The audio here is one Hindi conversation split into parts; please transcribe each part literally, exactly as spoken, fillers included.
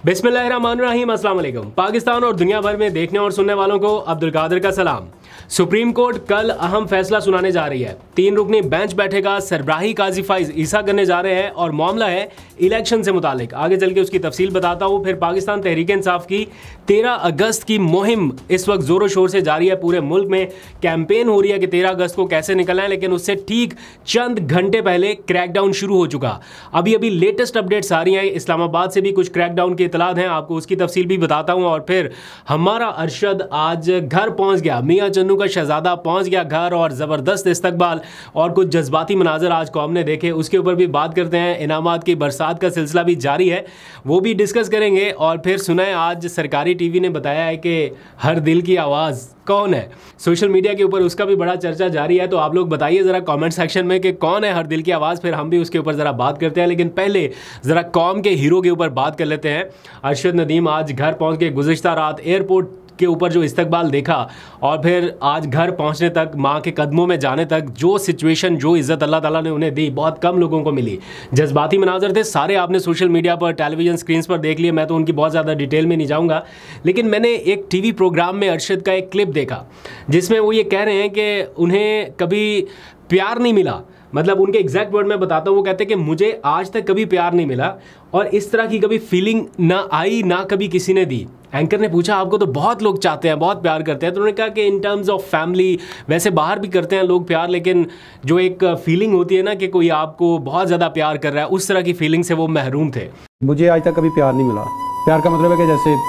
बिस्मिल्लाहिर्रहमानिर्रहीम, अस्सलाम वालेकुम। पाकिस्तान और दुनिया भर में देखने और सुनने वालों को अब्दुल कादिर का सलाम। सुप्रीम कोर्ट कल अहम फैसला सुनाने जा रही है। तीन रुकनी बेंच बैठेगा, सरबराही काजी फाइज ईसा करने जा रहे हैं और मामला है इलेक्शन से मुतालिक। आगे चल के उसकी तफसील बताता हूँ। फिर पाकिस्तान तहरीक इंसाफ की तेरह अगस्त की मुहिम इस वक्त जोरों शोर से जारी है। पूरे मुल्क में कैंपेन हो रही है कि तेरह अगस्त को कैसे निकलना है, लेकिन उससे ठीक चंद घंटे पहले क्रैकडाउन शुरू हो चुका। अभी अभी लेटेस्ट अपडेट्स आ रही हैं, इस्लामाबाद से भी कुछ क्रैकडाउन की इतलात हैं, आपको उसकी तफसील भी बताता हूँ। और फिर हमारा अरशद आज घर पहुँच गया, मियाँ चन्नू का शहजादा पहुँच गया घर, और ज़बरदस्त इस्तकबाल और कुछ जज्बाती मनाजर आज कौम ने देखे, उसके ऊपर भी बात करते हैं। इनामात की बरसात का सिलसिला भी जारी है, वो भी डिस्कस करेंगे। और फिर सुनाए आज सरकारी टीवी ने बताया है कि हर दिल की आवाज़ कौन है। सोशल मीडिया के ऊपर उसका भी बड़ा चर्चा जारी है, तो आप लोग बताइए ज़रा कमेंट सेक्शन में कि कौन है हर दिल की आवाज़, फिर हम भी उसके ऊपर ज़रा बात करते हैं। लेकिन पहले ज़रा कौम के हीरो के ऊपर बात कर लेते हैं। अरशद नदीम आज घर पहुंच के गुज़िश्ता रात एयरपोर्ट के ऊपर जो इस्तकबाल देखा और फिर आज घर पहुंचने तक, माँ के कदमों में जाने तक, जो सिचुएशन, जो इज़्ज़त अल्लाह ताला ने उन्हें दी, बहुत कम लोगों को मिली। जज्बाती मनाजर थे सारे, आपने सोशल मीडिया पर, टेलीविज़न स्क्रीन पर देख लिए। मैं तो उनकी बहुत ज़्यादा डिटेल में नहीं जाऊँगा, लेकिन मैंने एक टीवी प्रोग्राम में अरशद का एक क्लिप देखा जिसमें वो ये कह रहे हैं कि उन्हें कभी प्यार नहीं मिला। मतलब उनके एग्जैक्ट वर्ड में बताता हूँ, वो कहते हैं कि मुझे आज तक कभी प्यार नहीं मिला और इस तरह की कभी फीलिंग ना आई, ना कभी किसी ने दी। एंकर ने पूछा आपको तो बहुत लोग चाहते हैं, बहुत प्यार करते हैं, तो उन्होंने कहा कि इन टर्म्स ऑफ फैमिली, वैसे बाहर भी करते हैं लोग प्यार, लेकिन जो एक फीलिंग होती है ना कि कोई आपको बहुत ज़्यादा प्यार कर रहा है, उस तरह की फीलिंग से वो महरूम थे। मुझे आज तक कभी प्यार नहीं मिला। प्यार का मतलब है कि जैसे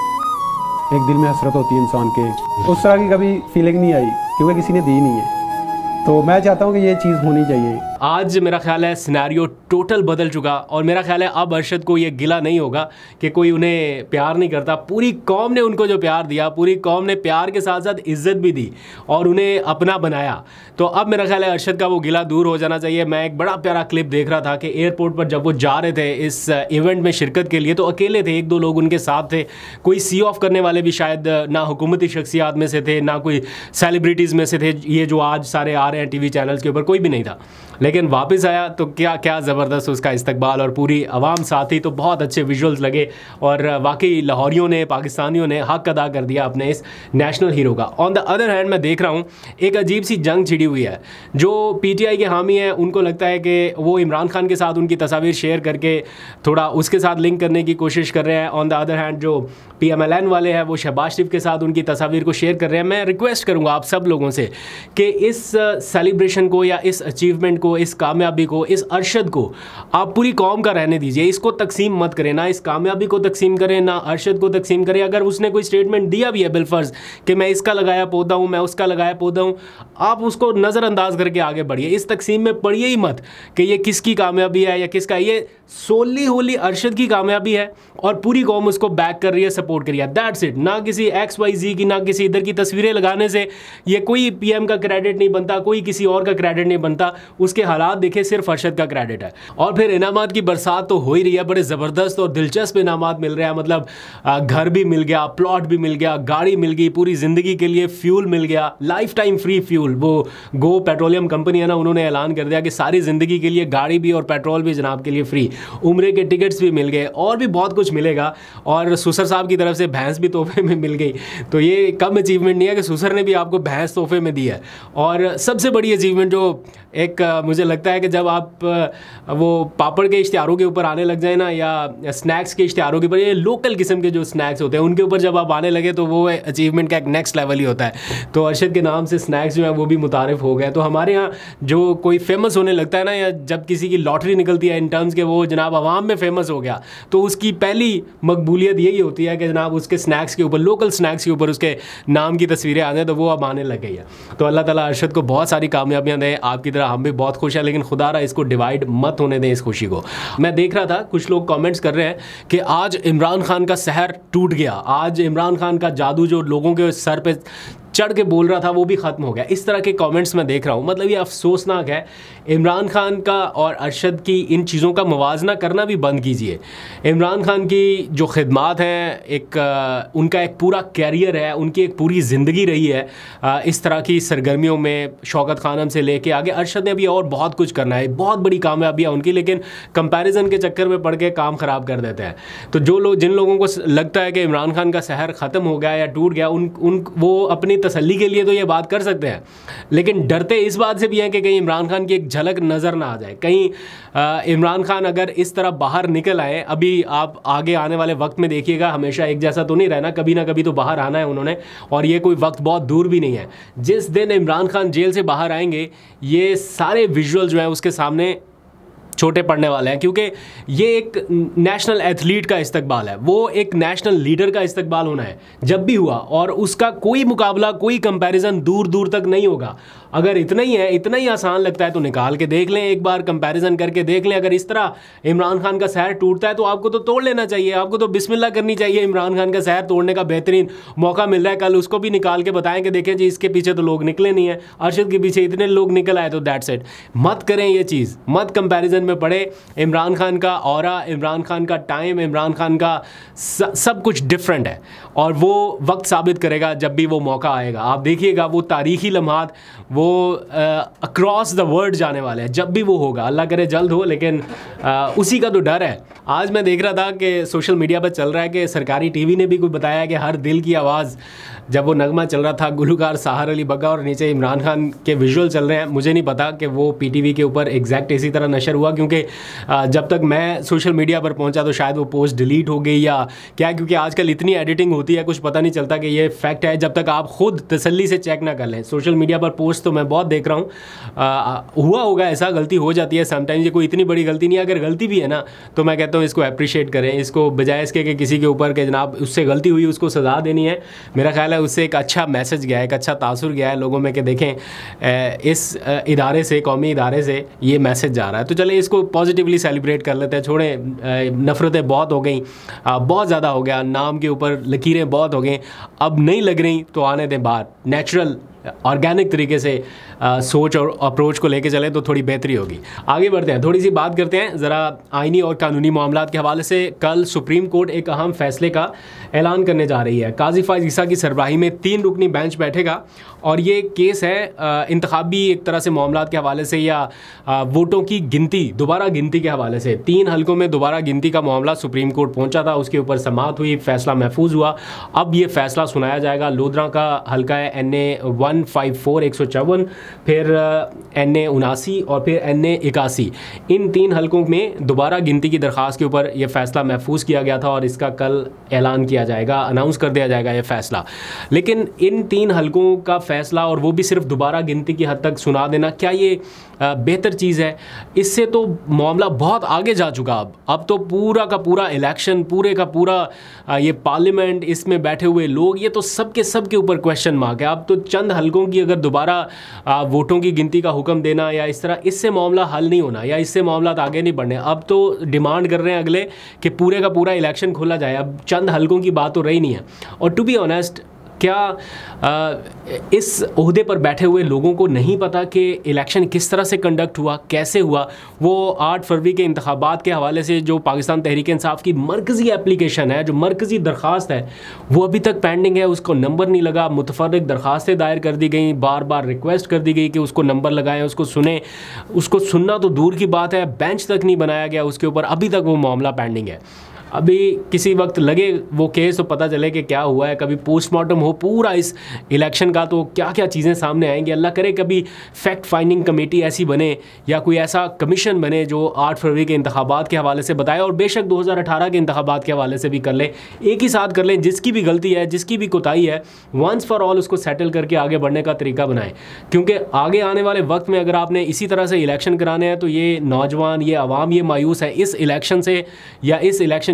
एक दिल में हसरत होती है इंसान के, उस तरह की कभी फीलिंग नहीं आई क्योंकि किसी ने दी नहीं है। तो मैं चाहता हूँ कि ये चीज़ होनी चाहिए। आज मेरा ख्याल है सिनेरियो टोटल बदल चुका और मेरा ख्याल है अब अरशद को ये गिला नहीं होगा कि कोई उन्हें प्यार नहीं करता। पूरी कौम ने उनको जो प्यार दिया, पूरी कौम ने प्यार के साथ साथ इज्जत भी दी और उन्हें अपना बनाया। तो अब मेरा ख्याल है अरशद का वो गिला दूर हो जाना चाहिए। मैं एक बड़ा प्यारा क्लिप देख रहा था कि एयरपोर्ट पर जब वो जा रहे थे इस इवेंट में शिरकत के लिए, तो अकेले थे, एक दो लोग उनके साथ थे, कोई सी ऑफ करने वाले भी शायद ना हुकूमती शख्सियात में से थे, ना कोई सेलिब्रिटीज़ में से थे, ये जो आज सारे आ रहे हैं टीवी चैनल्स के ऊपर, कोई भी नहीं था। लेकिन वापस आया तो क्या क्या ज़बरदस्त उसका इस्तकबाल और पूरी आवाम साथी, तो बहुत अच्छे विजुअल्स लगे और वाकई लाहौरियों ने, पाकिस्तानियों ने हक अदा कर दिया अपने इस नेशनल हीरो का। ऑन द अदर हैंड मैं देख रहा हूँ एक अजीब सी जंग छिड़ी हुई है। जो पीटीआई के हामी हैं उनको लगता है कि वो इमरान खान के साथ उनकी तस्वीर शेयर करके थोड़ा उसके साथ लिंक करने की कोशिश कर रहे हैं। ऑन द अदर हैंड जो पी एम एल एन वाले हैं वो शहबाज शरीफ के साथ उनकी तस्वीर को शेयर कर रहे हैं। मैं रिक्वेस्ट करूँगा आप सब लोगों से कि इस सेलिब्रेशन को या इस अचीवमेंट को, इस कामयाबी को, इस अरशद को आप पूरी कौम का रहने दीजिए। इसको तकसीम मत करें, ना इस कामयाबी को तकसीम करें, ना अरशद को तकसीम करें। अगर उसने कोई स्टेटमेंट दिया भी है बिलफर्ज कि मैं इसका लगाया पौधा हूँ, मैं उसका लगाया पौधा हूँ, आप उसको नज़रअंदाज करके आगे बढ़िए। इस तकसीम में पढ़िए ही मत कि ये किसकी कामयाबी है या किसका। ये सोली होली अरशद की कामयाबी है और पूरी कौम उसको बैक कर रही है, सपोर्ट कर रही है। That's it. ना किसी एक्स वाई जी की, ना किसी इधर की तस्वीरें लगाने से ये कोई पीएम का क्रेडिट नहीं बनता, कोई किसी और का क्रेडिट नहीं बनता। उसके हालात देखे, सिर्फ अरशद का क्रेडिट है। और फिर इनामात की बरसात तो हो ही रही है, बड़े ज़बरदस्त और दिलचस्प इनामात मिल रहे हैं। मतलब घर भी मिल गया, प्लॉट भी मिल गया, गाड़ी मिल गई, पूरी ज़िंदगी के लिए फ्यूल मिल गया, लाइफ टाइम फ्री फ्यूल। वो गो पेट्रोलियम कंपनी है ना, उन्होंने ऐलान कर दिया कि सारी ज़िंदगी के लिए गाड़ी भी और पेट्रोल भी जनाब के लिए फ्री। उम्रे के टिकट्स भी मिल गए और भी बहुत कुछ मिलेगा। और सुसर साहब की तरफ से भैंस भी तोहफे में मिल गई। तो ये कम अचीवमेंट नहीं है कि सुसर ने भी आपको भैंस तोहफे में दी है। और सबसे बड़ी अचीवमेंट जो एक मुझे लगता है कि जब आप वो पापड़ के इश्तिहारों के ऊपर आने लग जाए ना, या स्नैक्स के इश्तिहारों के ऊपर, ये लोकल किस्म के जो स्नैक्स होते हैं उनके ऊपर जब आप आने लगे, तो वो अचीवमेंट का एक नेक्स्ट लेवल ही होता है। तो अरशद के नाम से स्नैक्स जो है वो भी मुतारिफ हो गए। तो हमारे यहाँ जो कोई फेमस होने लगता है ना, या जब किसी की लॉटरी निकलती है इन टर्म्स के वो जनाब आवाम में फेमस हो गया, तो उसकी पहली मकबूलियत यही होती है कि जनाब उसके स्नैक्स के ऊपर, लोकल स्नैक्स के ऊपर उसके नाम की तस्वीरें आ जाए, तो वो अब आने लग गई है। तो अल्लाह ताला अरशद को बहुत सारी कामयाबियाँ दें, आपकी तरह हम भी बहुत खुश हैं, लेकिन खुदा रहा इसको डिवाइड मत होने दें इस खुशी को। मैं देख रहा था कुछ लोग कमेंट्स कर रहे हैं कि आज इमरान खान का सहर टूट गया, आज इमरान खान का जादू जो लोगों के सर पे चढ़ के बोल रहा था वो भी ख़त्म हो गया। इस तरह के कमेंट्स मैं देख रहा हूँ। मतलब ये अफसोसनाक है। इमरान खान का और अरशद की इन चीज़ों का मुवाजना करना भी बंद कीजिए। इमरान खान की जो खिदमात हैं, एक आ, उनका एक पूरा कैरियर है, उनकी एक पूरी ज़िंदगी रही है आ, इस तरह की सरगर्मियों में, शौकत खानम से लेके आगे। अरशद ने अभी और बहुत कुछ करना है, बहुत बड़ी कामयाबियाँ उनकी, लेकिन कंपैरिजन के चक्कर में पड़ के काम ख़राब कर देते हैं। तो जो लोग जिन लोगों को लगता है कि इमरान खान का सहर ख़त्म हो गया या टूट गया, उन उन वो अपनी तसल्ली के लिए तो ये बात कर सकते हैं, लेकिन डरते इस बात से भी हैं कि कहीं इमरान खान की एक झलक नज़र ना आ जाए। कहीं इमरान खान अगर इस तरह बाहर निकल आए, अभी आप आगे आने वाले वक्त में देखिएगा, हमेशा एक जैसा तो नहीं रहना, कभी ना कभी तो बाहर आना है उन्होंने, और ये कोई वक्त बहुत दूर भी नहीं है। जिस दिन इमरान खान जेल से बाहर आएंगे, ये सारे विजुअल जो हैं उसके सामने छोटे पड़ने वाले हैं, क्योंकि ये एक नेशनल एथलीट का इस्तकबाल है, वो एक नेशनल लीडर का इस्तकबाल होना है जब भी हुआ, और उसका कोई मुकाबला, कोई कंपैरिजन दूर दूर तक नहीं होगा। अगर इतना ही है, इतना ही आसान लगता है तो निकाल के देख लें, एक बार कंपैरिजन करके देख लें। अगर इस तरह इमरान खान का सहर टूटता है तो आपको तो तोड़ लेना चाहिए, आपको तो बिस्मिल्लाह करनी चाहिए। इमरान खान का सहर तोड़ने का बेहतरीन मौका मिल रहा है, कल उसको भी निकाल के बताएं कि देखें जी इसके पीछे तो लोग निकले नहीं है, अरशद के पीछे इतने लोग निकल आए, तो दैट्स इट। मत करें ये चीज़, मत कंपैरिजन में पड़े। इमरान खान का ऑरा, इमरान खान का टाइम, इमरान खान का सब कुछ डिफरेंट है, और वो वक्त साबित करेगा जब भी वो मौका आएगा। आप देखिएगा वो तारीखी लम्हात वो अक्रॉस द वर्ल्ड जाने वाले हैं जब भी वो होगा। अल्लाह करे जल्द हो, लेकिन आ, उसी का तो डर है। आज मैं देख रहा था कि सोशल मीडिया पर चल रहा है कि सरकारी टीवी ने भी कुछ बताया कि हर दिल की आवाज़, जब वो नगमा चल रहा था, गुलकार साहर अली बग्गा और नीचे इमरान खान के विजुअल चल रहे हैं। मुझे नहीं पता कि वो पीटीवी के ऊपर एग्जैक्ट इसी तरह नशर हुआ, क्योंकि जब तक मैं सोशल मीडिया पर पहुंचा तो शायद वो पोस्ट डिलीट हो गई या क्या, क्योंकि आजकल इतनी एडिटिंग होती है, कुछ पता नहीं चलता कि ये फैक्ट है जब तक आप खुद तसल्ली से चेक ना कर लें। सोशल मीडिया पर पोस्ट तो मैं बहुत देख रहा हूँ, हुआ होगा ऐसा, गलती हो जाती है समटाइम्स, ये कोई इतनी बड़ी गलती नहीं है। अगर गलती भी है ना तो मैं कहता हूँ इसको अप्रिशिएट करें, इसको बजाय इसके कि किसी के ऊपर के जनाब उससे गलती हुई उसको सज़ा देनी है। मेरा ख्याल है उससे एक अच्छा मैसेज गया है, एक अच्छा तासुर गया है लोगों में कि देखें इस इदारे से, कौमी इदारे से ये मैसेज जा रहा है। तो चले इसको पॉजिटिवली सेलिब्रेट कर लेते हैं, छोड़ें नफ़रतें बहुत हो गई, बहुत ज़्यादा हो गया, नाम के ऊपर लकीरें बहुत हो गई, अब नहीं लग रही तो आने दें बाहर। नेचुरल ऑर्गेनिक तरीके से आ, सोच और अप्रोच को लेके चलें तो थोड़ी बेहतरी होगी। आगे बढ़ते हैं, थोड़ी सी बात करते हैं ज़रा आइनी और कानूनी मामलात के हवाले से। कल सुप्रीम कोर्ट एक अहम फैसले का ऐलान करने जा रही है। काजी फाइज़ ईसा की सरबराही में तीन रुकनी बेंच बैठेगा, और ये केस है इंतखाबी एक तरह से मामलात के हवाले से या आ, वोटों की गिनती, दोबारा गिनती के हवाले से। तीन हलकों में दोबारा गिनती का मामला सुप्रीम कोर्ट पहुँचा था, उसके ऊपर समाअत हुई, फैसला महफूज हुआ। अब ये फैसला सुनाया जाएगा। लोधरा का हलका है N A one five four एक सौ चौवन, फिर एन ए उनासी और फिर एन ए इक्यासी। इन तीन हलकों में दोबारा गिनती की दरख्वास्त के ऊपर यह फ़ैसला महफूज किया गया था, और इसका कल ऐलान किया जाएगा, अनाउंस कर दिया जाएगा ये फ़ैसला। लेकिन इन तीन हलकों का फ़ैसला, और वो भी सिर्फ दोबारा गिनती की हद तक सुना देना, क्या ये बेहतर चीज़ है? इससे तो मामला बहुत आगे जा चुका। अब अब तो पूरा का पूरा इलेक्शन, पूरे का पूरा ये पार्लियामेंट, इसमें बैठे हुए लोग, ये तो सब के सब के ऊपर क्वेश्चन मार्क है। अब तो चंद हलकों की अगर दोबारा वोटों की गिनती का हुक्म देना या इस तरह, इससे मामला हल नहीं होना या इससे मामला आगे नहीं बढ़ने। अब तो डिमांड कर रहे हैं अगले कि पूरे का पूरा इलेक्शन खोला जाए। अब चंद हलकों की बात तो रही नहीं है। और टू बी ऑनेस्ट, क्या आ, इस ओहदे पर बैठे हुए लोगों को नहीं पता कि इलेक्शन किस तरह से कंडक्ट हुआ, कैसे हुआ? वो आठ फरवरी के इंतखाबात के हवाले से जो पाकिस्तान तहरीक इंसाफ की मरकज़ी एप्लीकेशन है, जो मरकज़ी दरख्वास्त है, वो अभी तक पेंडिंग है, उसको नंबर नहीं लगा। मुतफर्रिक दरख्वास्तें दायर कर दी गई, बार बार रिक्वेस्ट कर दी गई कि उसको नंबर लगाएं, उसको सुने। उसको सुनना तो दूर की बात है, बेंच तक नहीं बनाया गया उसके ऊपर, अभी तक वो मामला पेंडिंग है। अभी किसी वक्त लगे वो केस तो पता चले कि क्या हुआ है, कभी पोस्टमार्टम हो पूरा इस इलेक्शन का, तो क्या क्या चीज़ें सामने आएंगी। अल्लाह करे कभी फैक्ट फाइंडिंग कमेटी ऐसी बने या कोई ऐसा कमीशन बने जो आठ फरवरी के इंतखाबात के हवाले से बताए, और बेशक दो हज़ार अठारह के इंतखाबात के हवाले से भी कर लें, एक ही साथ कर लें। जिसकी भी गलती है, जिसकी भी कोताही है, वंस फॉर ऑल उसको सेटल करके आगे बढ़ने का तरीका बनाएं। क्योंकि आगे आने वाले वक्त में अगर आपने इसी तरह से इलेक्शन कराने हैं तो ये नौजवान, ये आवाम, ये मायूस है इस इलेक्शन से या इस इलेक्शन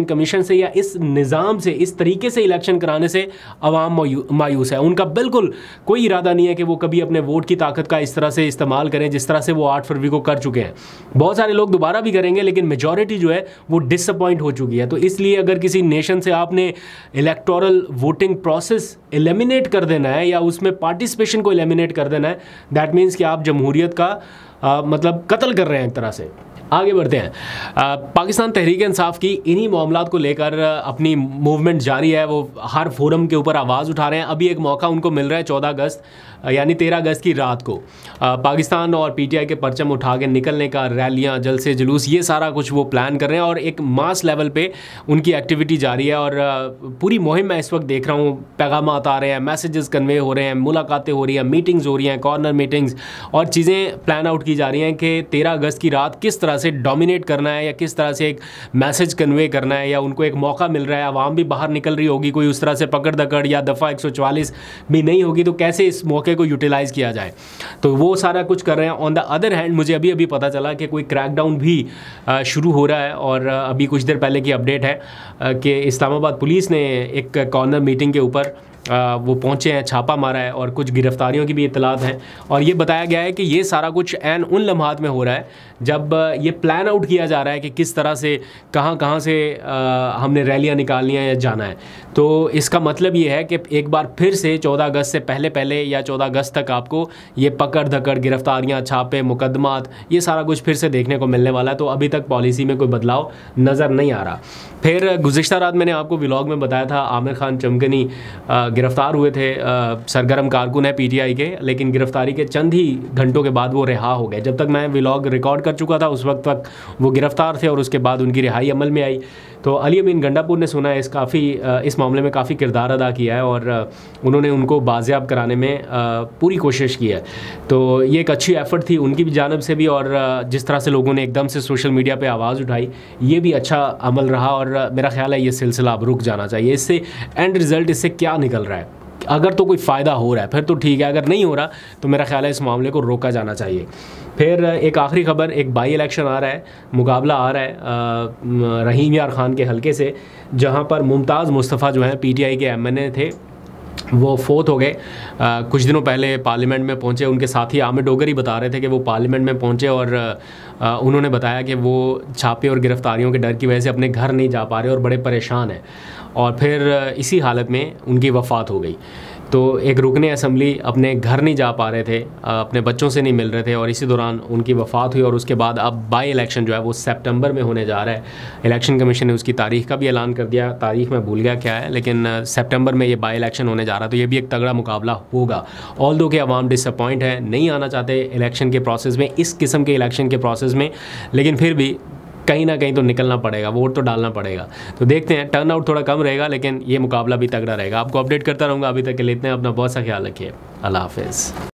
कमीशन से या इस निज़ाम से, इस तरीके से इलेक्शन कराने से अवाम मायूस है। उनका बिल्कुल कोई इरादा नहीं है कि वो कभी अपने वोट की ताकत का इस तरह से इस्तेमाल करें जिस तरह से वो आठ फरवरी को कर चुके हैं। बहुत सारे लोग दोबारा भी करेंगे, लेकिन मेजॉरिटी जो है वो डिसअपॉइंट हो चुकी है। तो इसलिए अगर किसी नेशन से आपने इलेक्टोरल वोटिंग प्रोसेस एलिमिनेट कर देना है या उसमें पार्टिसिपेशन को एलिमिनेट कर देना है, दैट मीन्स कि आप जमहूरियत का आ, मतलब कत्ल कर रहे हैं एक तरह से। आगे बढ़ते हैं। आ, पाकिस्तान तहरीक इंसाफ की इन्हीं मामलात को लेकर अपनी मूवमेंट जारी है। वो हर फोरम के ऊपर आवाज़ उठा रहे हैं। अभी एक मौका उनको मिल रहा है चौदह अगस्त यानी तेरह अगस्त की रात को आ, पाकिस्तान और पीटीआई के परचम उठा के निकलने का, रैलियां, जलसे जुलूस, ये सारा कुछ वो प्लान कर रहे हैं और एक मास लेवल पे उनकी एक्टिविटी जारी है। और आ, पूरी मुहिम मैं इस वक्त देख रहा हूँ, पैगाम आ रहे हैं, मैसेजेस कन्वे हो रहे हैं, मुलाकातें हो रही हैं, मीटिंग्स हो रही हैं, कॉर्नर मीटिंग्स, और चीज़ें प्लान आउट की जा रही हैं कि तेरह अगस्त की रात किस तरह से डोमिनेट करना है या किस तरह से एक मैसेज कन्वे करना है, या उनको एक मौका मिल रहा है, आवाम भी बाहर निकल रही होगी, कोई उस तरह से पकड़ दकड़ या दफ़ा एक सौ चवालीस भी नहीं होगी, तो कैसे इस मौके को यूटिलाइज़ किया जाए, तो वो सारा कुछ कर रहे हैं। ऑन द अदर हैंड मुझे अभी अभी पता चला कि कोई क्रैकडाउन भी शुरू हो रहा है, और अभी कुछ देर पहले की अपडेट है कि इस्लामाबाद पुलिस ने एक कॉर्नर मीटिंग के ऊपर आ, वो पहुँचे हैं, छापा मारा है और कुछ गिरफ्तारियों की भी इत्तलात हैं। और ये बताया गया है कि ये सारा कुछ ऐन उन लम्हात में हो रहा है जब ये प्लान आउट किया जा रहा है कि किस तरह से कहाँ कहाँ से आ, हमने रैलियाँ निकालनी है या जाना है। तो इसका मतलब ये है कि एक बार फिर से चौदह अगस्त से पहले पहले या चौदह अगस्त तक आपको ये पकड़ धकड़, गिरफ्तारियाँ, छापे, मुकदमात, ये सारा कुछ फिर से देखने को मिलने वाला है। तो अभी तक पॉलिसी में कोई बदलाव नज़र नहीं आ रहा। फिर गुज़िश्ता रात मैंने आपको व्लॉग में बताया था आमिर खान चमकनी गिरफ़्तार हुए थे, सरगर्म कारकुन है पीटीआई के, लेकिन गिरफ्तारी के चंद ही घंटों के बाद वो रिहा हो गए। जब तक मैं व्लॉग रिकॉर्ड कर चुका था उस वक्त तक वो गिरफ्तार थे और उसके बाद उनकी रिहाई अमल में आई। तो अली अमीन गंडापुर ने सुना है इस काफ़ी इस मामले में काफ़ी किरदार अदा किया है और उन्होंने उनको बाजियाब कराने में पूरी कोशिश की है। तो ये एक अच्छी एफ़र्ट थी उनकी भी जानिब से भी, और जिस तरह से लोगों ने एकदम से सोशल मीडिया पे आवाज़ उठाई, ये भी अच्छा अमल रहा। और मेरा ख्याल है ये सिलसिला अब रुक जाना चाहिए। इससे एंड रिज़ल्ट इससे क्या निकल रहा है, अगर तो कोई फ़ायदा हो रहा है फिर तो ठीक है, अगर नहीं हो रहा तो मेरा ख्याल है इस मामले को रोका जाना चाहिए। फिर एक आखिरी खबर, एक बाई इलेक्शन आ रहा है, मुकाबला आ रहा है रहीम यार खान के हलके से, जहां पर मुमताज़ मुस्तफ़ा जो हैं पीटीआई के एमएनए थे वो फोत हो गए। कुछ दिनों पहले पार्लियामेंट में पहुंचे, उनके साथी आमिर डोगर ही बता रहे थे कि वो पार्लियामेंट में पहुंचे और आ, उन्होंने बताया कि वो छापे और गिरफ्तारियों के डर की वजह से अपने घर नहीं जा पा रहे और बड़े परेशान हैं। और फिर इसी हालत में उनकी वफ़ात हो गई। तो एक रुकने असम्बली अपने घर नहीं जा पा रहे थे, अपने बच्चों से नहीं मिल रहे थे, और इसी दौरान उनकी वफ़ात हुई। और उसके बाद अब बाई इलेक्शन जो है वो सितंबर में होने जा रहा है। इलेक्शन कमीशन ने उसकी तारीख़ का भी ऐलान कर दिया, तारीख़ मैं भूल गया क्या है, लेकिन सितंबर में ये बाई इलेक्शन होने जा रहा है। तो ये भी एक तगड़ा मुकाबला होगा। ऑल दो के अवाम डिसअपॉइंट है, नहीं आना चाहते इलेक्शन के प्रोसेस में, इस किस्म के इलेक्शन के प्रोसेस में, लेकिन फिर भी कहीं ना कहीं तो निकलना पड़ेगा, वोट तो डालना पड़ेगा। तो देखते हैं, टर्न आउट थोड़ा कम रहेगा लेकिन ये मुकाबला भी तगड़ा रहेगा। आपको अपडेट करता रहूँगा। अभी तक के लिए इतने, अपना बहुत सा ख्याल रखिए। अल्लाह हाफ़िज़।